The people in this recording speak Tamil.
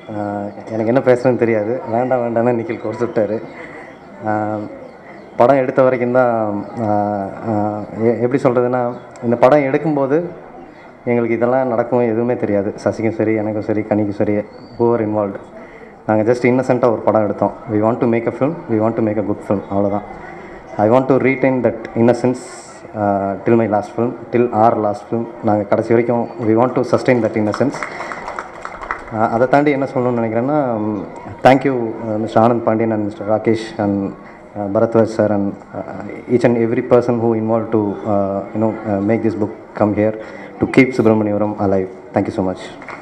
எனக்கு என்ன பேசுகிறதுன்னு தெரியாது. வேண்டாம் வேண்டாம்னு நிக்கில் கோர்ஸ் விட்டார். படம் எடுத்த வரைக்கும் தான் எப்படி சொல்கிறதுன்னா, இந்த படம் எடுக்கும்போது எங்களுக்கு இதெல்லாம் நடக்கும் எதுவுமே தெரியாது. சசிக்கும் சரி, எனக்கும் சரி, கனிக்கும் சரி, ஹூவர் இன்வால்வ்டு. நாங்கள் ஜஸ்ட் இன்னசென்ட்டாக ஒரு படம் எடுத்தோம். We want to make a film, we want to make a good film, அவ்வளோதான். I want to retain that innocence till my last film, till our last film. நாங்கள் கடைசி வரைக்கும் we want to sustain that innocence. அதை தாண்டி என்ன சொல்லணும்னு நினைக்கிறேன்னா, thank you mister Anand Pandian and mister Rakesh and Bharadwaj sir and each and every person who involved to make this book come here to keep Subramaniapuram alive. Thank you so much.